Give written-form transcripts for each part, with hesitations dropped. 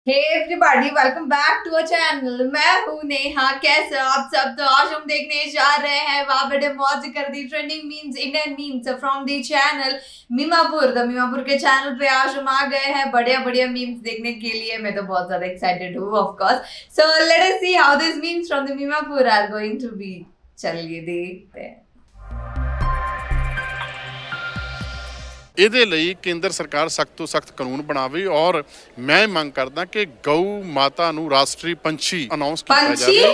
Hey everybody, welcome back to a channel. मैं हूं नेहा। कैसे हो आप सब? तो आज हम देखने जा रहे हैं वाह बड़े मौज कर दी trending memes, Indian memes from the channel Memapur. The Memapur के चैनल पे आज हम आ गए हैं बढ़िया बढ़िया मीम्स देखने के लिए। मैं तो बहुत ज्यादा एक्साइटेड हूँ of course. So let us see how this memes from the Memapur are going to be. चलिए देखते हैं। ਇਹਦੇ ਲਈ ਕੇਂਦਰ ਸਰਕਾਰ ਸਖਤ ਤੋਂ ਸਖਤ ਕਾਨੂੰਨ ਬਣਾਵੇ ਔਰ ਮੈਂ ਮੰਗ ਕਰਦਾ ਕਿ ਗਊ ਮਾਤਾ ਨੂੰ ਰਾਸ਼ਟਰੀ ਪੰਛੀ ਅਨਾਉਂਸ ਕੀਤਾ ਜਾਵੇ।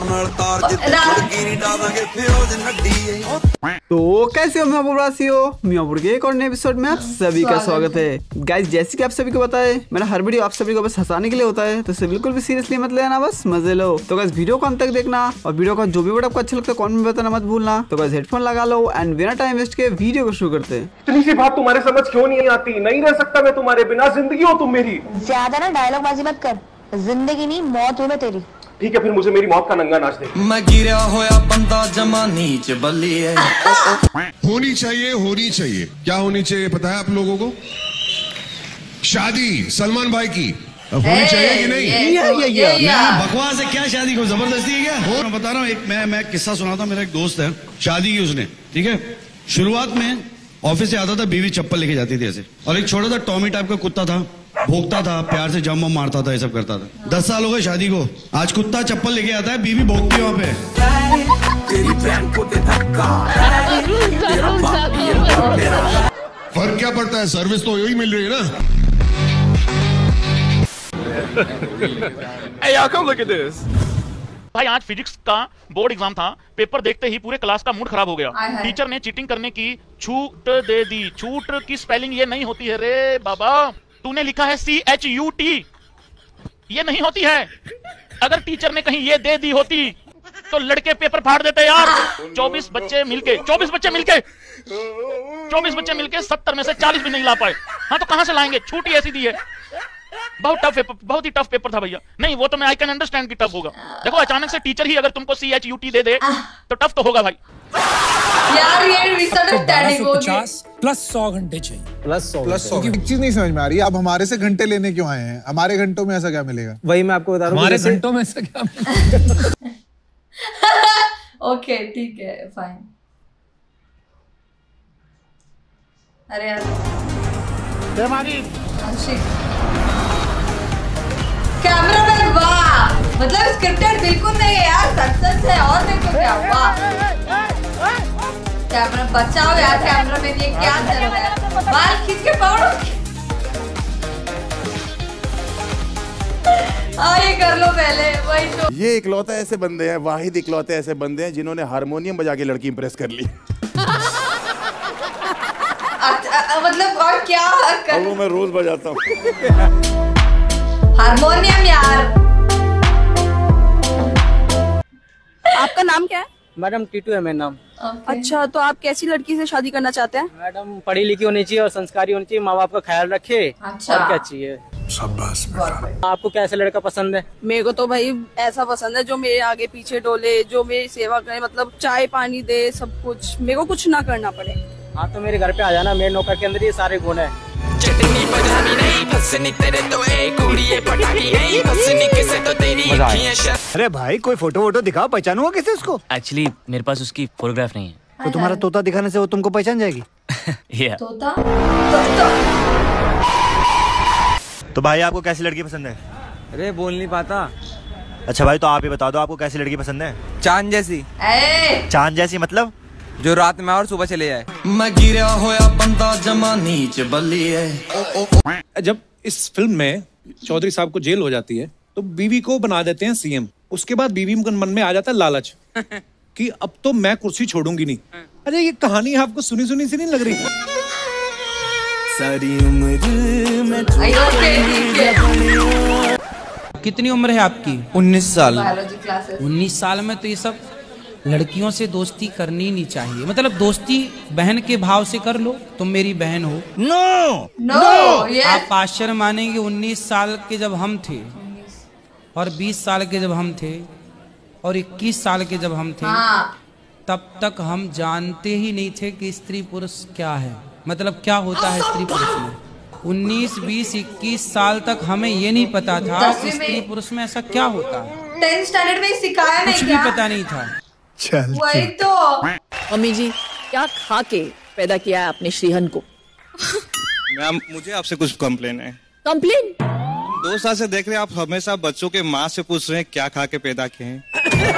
तो कैसे हो मीमापुर वासियों, मीमापुर के एक और नए एपिसोड में आप सभी का स्वागत है। गाइस, जैसे कि आप सभी को पता है, मेरा हर वीडियो आप सभी को बस हंसाने के लिए होता है, तो इसे बिल्कुल भी सीरियसली मत लेना, बस मजे लो। तो गाइस, वीडियो को अंत तक देखना और वीडियो का जो भी वर्ड आपको अच्छा लगता है कमेंट में बताना मत भूलना। तो गाइस, हेडफोन लगा लो एंड बिना टाइम वेस्ट के वीडियो को शुरू करते हैं। इतनी सी बात तुम्हारे समझ क्यों नहीं आती? नहीं रह सकता मैं तुम्हारे बिना, जिंदगी हो तुम मेरी। ज्यादा ना डायलॉग बाजी मत कर, जिंदगी नहीं मौत हूं मैं तेरी। ठीक है, फिर मुझे मेरी मौत का नंगा नाच दे। मैं गिरा होया बंदा जमा नीच बल्ली है। होनी चाहिए क्या होनी चाहिए पता है आप लोगों को? शादी सलमान भाई की होनी चाहिए कि नहीं? बकवास है क्या? शादी को जबरदस्ती है क्या? मैं बता रहा हूँ, एक मैं किस्सा सुनाता हूँ। मेरा एक दोस्त है, शादी की उसने, ठीक है। शुरुआत में ऑफिस से आता था, बीवी चप्पल लेके जाती थी ऐसे, और एक छोटा सा टॉमी टाइप का कुत्ता था, भोंकता था, प्यार से जम मारता था, ये सब करता था। 10 साल हो गए शादी को, आज कुत्ता चप्पल लेके आता है, बीवी भोंकती है वहां पे। फर्क क्या पड़ता है? सर्विस तो यही मिल रही है ना। Hey y'all, come look at this. भाई आज फिजिक्स का बोर्ड एग्जाम था। पेपर देखते ही पूरे क्लास का मूड खराब हो गया। टीचर ने चीटिंग करने की छूट दे दी। छूट की स्पेलिंग ये नहीं होती है रे बाबा, तूने लिखा है CHUT, ये नहीं होती है। अगर टीचर ने कहीं ये दे दी होती तो लड़के पेपर फाड़ देते यार। 24 बच्चे मिलके 70 में से 40 भी नहीं ला पाए। हाँ तो कहां से लाएंगे? छूट ही ऐसी दी है। बहुत टफ पेपर, बहुत ही टफ पेपर था भैया। नहीं वो तो मैं आई कैन अंडरस्टैंड कि टफ होगा। देखो अचानक से टीचर ही अगर तुमको CHUT दे दे तो टफ तो होगा भाई। यार ये मिसअंडरस्टैंडिंग होगी। 100 घंटे चाहिए। प्लस 100 एक चीज नहीं समझ में आ रही, आप हमारे से घंटे लेने क्यों आए हैं? हमारे घंटों में ऐसा क्या मिलेगा? वही मैं आपको बता रहा हूँ, हमारे घंटों में ऐसा क्या मिलेगा? ओके ठीक है, फाइन। अरे यार कैमरामैन वाह, मतलब स्क्रिप्टेड बिल्कुल नहीं है यार, सच है। और देखो क्या हुआ, कैमरा बचाओ यार, कैमरामैन ये क्या कर रहा है? बाल खींच के पकड़ो। ये कर लो पहले, वही तो। ये इकलौते ऐसे बंदे हैं, वाहिद इकलौते ऐसे बंदे हैं जिन्होंने हारमोनियम बजा के लड़की इंप्रेस कर ली। मतलब और क्या कर... वो मैं रोज बजाता हूँ हारमोनियम यार। आपका नाम क्या है? मैडम टीटू है मेरा नाम। अच्छा, तो आप कैसी लड़की से शादी करना चाहते हैं? मैडम पढ़ी लिखी होनी चाहिए और संस्कारी होनी चाहिए, माँ बाप का ख्याल रखे। अच्छा, और क्या चाहिए? शाबाश। आपको कैसा लड़का पसंद है? मेरे को तो भाई ऐसा पसंद है जो मेरे आगे पीछे डोले, जो मेरी सेवा करे, मतलब चाय पानी दे, सब कुछ, मेरे को कुछ ना करना पड़े। हाँ तो मेरे घर पे आ जाना, मेरे नौकर के अंदर ये सारे गुण है। अरे भाई कोई फोटो वोटो दिखाओ, पहचानूंगा कैसे उसको? एक्चुअली मेरे पास उसकी फोटोग्राफ नहीं है। तो तुम्हारा तोता दिखाने से वो तुमको पहचान जाएगी? yeah. तोता? तो भाई आपको कैसी लड़की पसंद है? अरे बोल नहीं पाता। अच्छा भाई, तो आप ही बता दो, आपको कैसी लड़की पसंद है? चांद जैसी। चांद जैसी मतलब? जो रात में और सुबह चले जाए। मैं गिरा होया बंदा जमा नीच बल्ली है। जब इस फिल्म में चौधरी साहब को जेल हो जाती है तो बीवी को बना देते हैं CM। उसके बाद बीवी के मन में आ जाता है लालच कि अब तो मैं कुर्सी छोड़ूंगी नहीं। अरे ये कहानी आपको सुनी सुनी सी नहीं लग रही? सारी उम्र में कितनी उम्र है आपकी? 19 साल। 19 साल में तो ये सब लड़कियों से दोस्ती करनी नहीं चाहिए। मतलब दोस्ती बहन के भाव से कर लो, तुम मेरी बहन हो। नो आप आश्चर्य मानेंगे, 19 साल के जब हम थे और 20 साल के जब हम थे और 21 साल के जब हम थे, तब तक हम जानते ही नहीं थे कि स्त्री पुरुष क्या है, मतलब क्या होता है स्त्री पुरुष में। 19, 20, 21 साल तक हमें ये नहीं पता था स्त्री पुरुष में ऐसा क्या होता है। 10th स्टैंडर्ड में सिखाया नहीं, कुछ भी पता नहीं था। वही तो। मम्मी जी क्या खा के पैदा किया है आपने श्रीहन को? मैम मुझे आपसे कुछ कंप्लेन है। कंप्लेन? 2 साल से देख रहे हैं आप हमेशा बच्चों के माँ से पूछ रहे हैं क्या खा के पैदा किए हैं।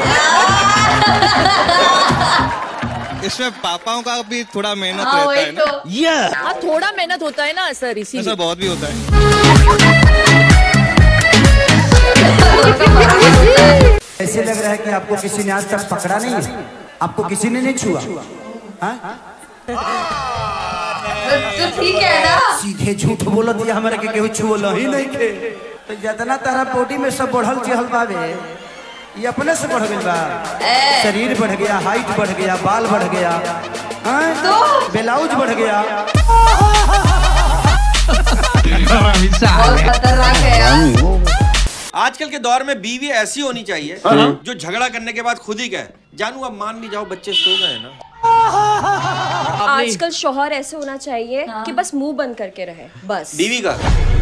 इसमें पापाओं का भी थोड़ा मेहनत रहता है ना। हाँ थोड़ा मेहनत होता है ना सर, इसीलिए। सर बहुत भी होता है। ऐसे लग रहा है कि आपको किसी ने आज तक पकड़ा नहीं है, आपको किसी ने नहीं छुआ। तो ठीक है ना, सीधे झूठ बोलत दिया हमारे के केहू छुओला ही नहीं थे। तो जितना तारा बॉडी में सब बढ़ल चहल बावे, ये अपने से बढ़ गया बा। शरीर बढ़ गया, हाइट बढ़ गया, बाल बढ़ गया, तो ब्लाउज बढ़ गया। बहुत खतरनाक है यार। आजकल के दौर में बीवी ऐसी होनी चाहिए जो झगड़ा करने के बाद खुद ही कहे जानू अब मान नहीं जाओ, बच्चे सो गए ना। आजकल शौहर ऐसे होना चाहिए कि बस मुंह बंद करके रहे बस। बीवी का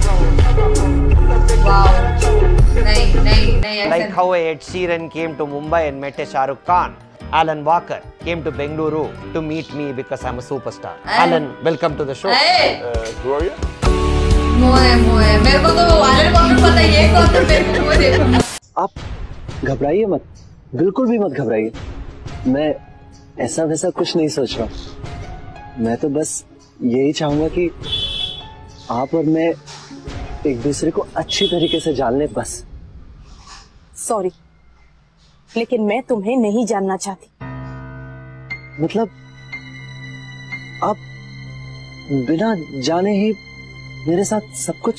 नहीं like how Ed Sheeran came to Mumbai and met a Shah Rukh Khan. Alan Walker came to Bengaluru to meet me because I'm a superstar. Alan, welcome to the show. Who are you? मोए मेरे को तो Alan Walker पता है, ये कौन है मेरे को देखो। आप घबराइए मत, बिल्कुल भी मत घबराइए। मैं ऐसा वैसा कुछ नहीं सोच रहा। मैं तो बस यही चाहूंगा कि आप और मैं एक दूसरे को अच्छी तरीके से जान लें बस। सॉरी, लेकिन मैं तुम्हें नहीं जानना चाहती। मतलब आप बिना जाने ही मेरे साथ सब कुछ।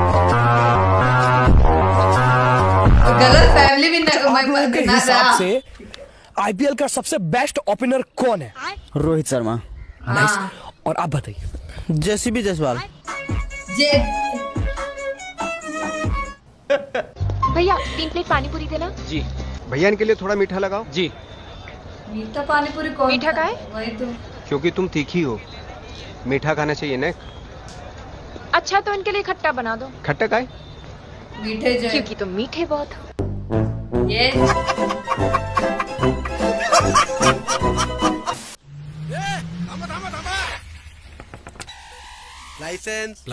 गलत फैमिली भी के हिसाब से आईपीएल का सबसे बेस्ट ओपनर कौन है? रोहित शर्मा। नाइस। और आप बताइए। जेसीबी जायसवाल। भैया 3 प्लेट पानी पूरी देना। जी। भैया इनके लिए थोड़ा मीठा लगाओ। जी। मीठा पानी पूरी कौन? मीठा का है? वही तो। क्योंकि तुम तीखी हो, मीठा खाना चाहिए ना। अच्छा तो इनके लिए खट्टा बना दो। खट्टा का है? मीठे जो, क्योंकि तुम मीठे बहुत हो। ये लाइसेंस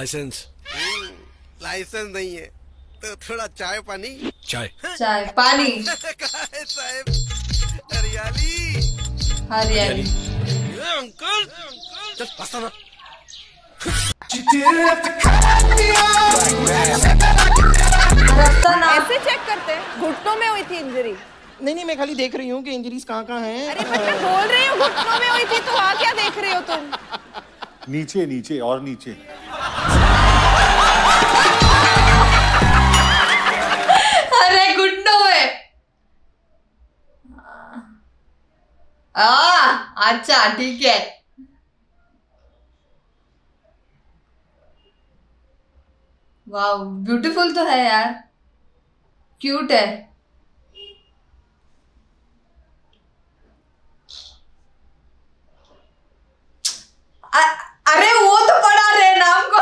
नहीं है तो थोड़ा चाय पानी। चाय पानी साहब हरियाली अंकल चल पास्ता ना। ऐसे चेक करते हैं, घुटनों में हुई थी इंजरी। नहीं मैं खाली देख रही हूँ कि इंजरीज कहाँ हैं। अरे मैं बोल रही हूँ घुटनों में हुई थी, तो वहाँ क्या देख रहे हो तुम? नीचे और नीचे। अरे घुटनों में। अच्छा ठीक है। वाह ब्यूटीफुल तो है यार, क्यूट है। अरे वो तो पढ़ा रहे नाम को।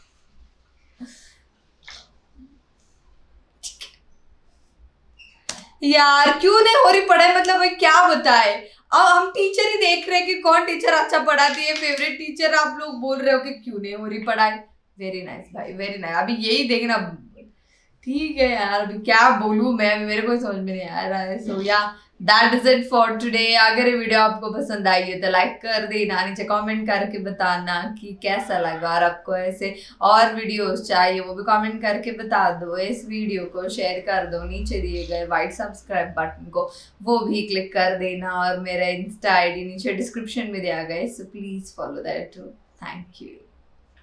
यार क्यों नहीं हो रही पढ़ाई, मतलब भाई क्या बताए। अब हम टीचर ही देख रहे हैं कि कौन टीचर अच्छा पढ़ाती है, फेवरेट टीचर आप लोग बोल रहे हो कि क्यों नहीं हो रही पढ़ाई। वेरी नाइस भाई, वेरी नाइस। अभी यही देखना, ठीक है यार अभी क्या बोलूं मैं, मेरे को समझ में नहीं आ रहा है। So yeah that is it for today. अगर ये वीडियो आपको पसंद आई है तो लाइक कर देना, नीचे कमेंट करके बताना कि कैसा लगा, और आपको ऐसे और वीडियोस चाहिए वो भी कमेंट करके बता दो। इस वीडियो को शेयर कर दो, नीचे दिए गए वाइट सब्सक्राइब बटन को वो भी क्लिक कर देना, और मेरा इंस्टा आईडी नीचे डिस्क्रिप्शन में दिया गया है, so please follow that too. Thank you.